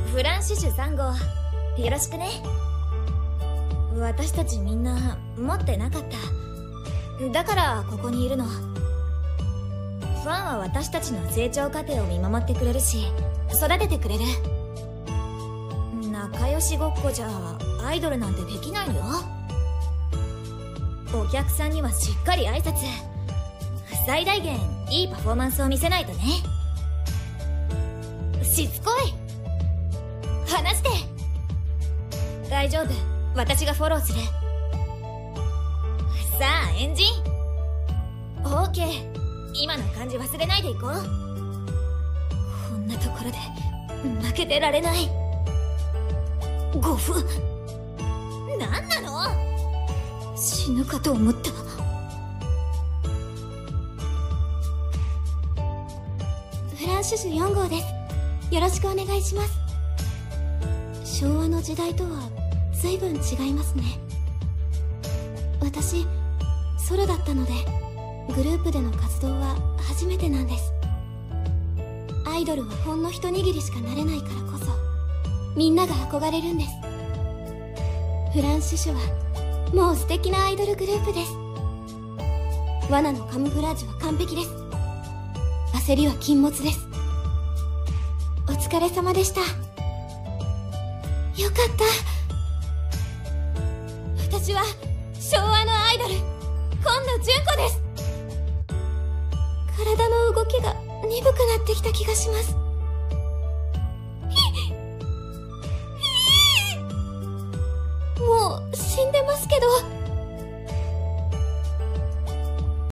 フランシュシュ3号、よろしくね。私たちみんな持ってなかった。だからここにいるの。ファンは私たちの成長過程を見守ってくれるし、育ててくれる。仲良しごっこじゃアイドルなんてできないのよ。お客さんにはしっかり挨拶、最大限いいパフォーマンスを見せないとね。しつこい。話して。大丈夫、私がフォローする。さあエンジン。オーケー、今の感じ忘れないでいこう。こんなところで負けてられない。ゴフ、何なの。死ぬかと思った。 フランシュシュ4号です。よろしくお願いします。昭和の時代とは随分違いますね。私ソロだったのでグループでの活動は初めてなんです。アイドルはほんの一握りしかなれないからこそみんなが憧れるんです。フランシュシュはもう素敵なアイドルグループです。罠のカムフラージュは完璧です。焦りは禁物です。お疲れ様でした。よかった。私は昭和のアイドル、今野純子です。体の動きが鈍くなってきた気がします。もう死んでますけど。